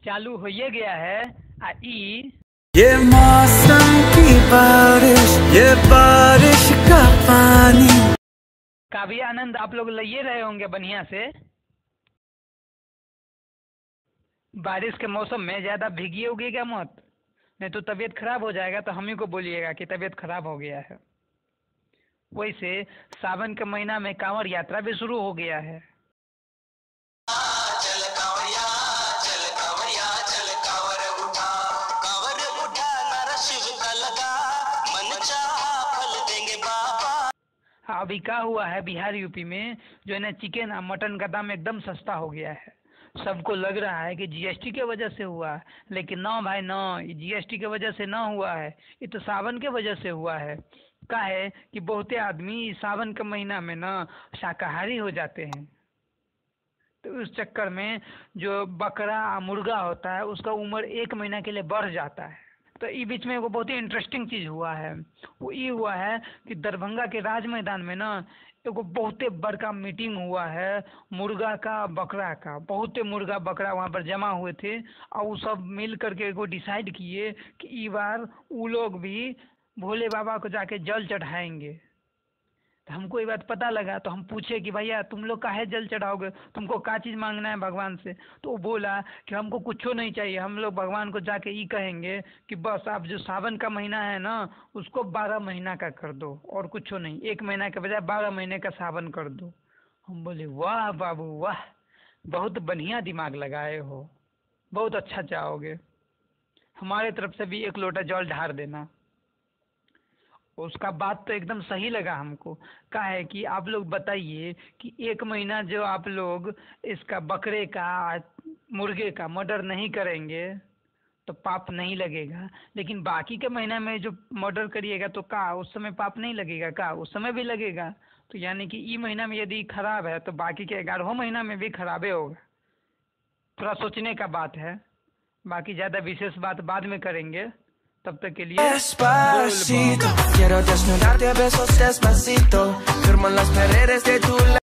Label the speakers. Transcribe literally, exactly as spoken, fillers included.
Speaker 1: चालू हो ये गया है आ ई
Speaker 2: ये मौसम की बारिश, ये बारिश का पानी
Speaker 1: का भी आनंद आप लोग ले रहे होंगे बढ़िया से। बारिश के मौसम में ज्यादा भीगिए उगेगा मत, नहीं तो तबीयत खराब हो जाएगा। तो हम ही को बोलिएगा कि तबीयत खराब हो गया है। वैसे सावन के महीना में कांवड़ यात्रा भी शुरू हो गया है।
Speaker 2: चल कांवरिया, चल कांवरिया, चल कांवर उठा, कांवर उठा, नारा शिव का लगा, मन चाहा फल देंगे बाबा।
Speaker 1: हाँ, अभी क्या हुआ है बिहार यूपी में जो है ना, चिकन और मटन का दाम एकदम सस्ता हो गया है। सबको लग रहा है कि जीएसटी के वजह से हुआ है, लेकिन ना भाई ना, ये जीएसटी के वजह से ना हुआ है, ये तो सावन के वजह से हुआ है। क्या है कि बहुते आदमी सावन के महीना में ना शाकाहारी हो जाते हैं, तो उस चक्कर में जो बकरा मुर्गा होता है उसका उम्र एक महीना के लिए बढ़ जाता है। तो इस बीच में एगो बहुत ही इंटरेस्टिंग चीज़ हुआ है। वो ये हुआ है कि दरभंगा के राज मैदान में ना एगो बहुते बड़का मीटिंग हुआ है, मुर्गा का बकरा का। बहुते मुर्गा बकरा वहाँ पर जमा हुए थे और वो सब मिल करके एगो डिसाइड किए कि इस बार वो लोग भी भोले बाबा को जाके जल चढ़ाएंगे। तो हमको ये बात पता लगा, तो हम पूछे कि भैया तुम लोग काहे जल चढ़ाओगे, तुमको क्या चीज़ मांगना है भगवान से। तो वो बोला कि हमको कुछ नहीं चाहिए, हम लोग भगवान को जाके ये कहेंगे कि बस आप जो सावन का महीना है ना उसको बारह महीना का कर दो, और कुछ नहीं, एक महीना के बजाय बारह महीने का सावन कर दो। हम बोले वाह बाबू वाह, बहुत बढ़िया दिमाग लगाए हो, बहुत अच्छा चाहोगे, हमारे तरफ से भी एक लोटा जल ढार देना। उसका बात तो एकदम सही लगा हमको। क्या है कि आप लोग बताइए कि एक महीना जो आप लोग इसका बकरे का मुर्गे का मर्डर नहीं करेंगे तो पाप नहीं लगेगा, लेकिन बाकी के महीना में जो मर्डर करिएगा तो का उस समय पाप नहीं लगेगा, का उस समय भी लगेगा। तो यानी कि ई महीना में यदि खराब है तो बाकी के ग्यारहों महीना में भी खराबे होगा। थोड़ा सोचने का बात है। बाकी ज़्यादा विशेष बात बाद में करेंगे, तब तक के लिए
Speaker 2: Despacito, quiero desnudarte a besos despacito, firmo en las paredes de tu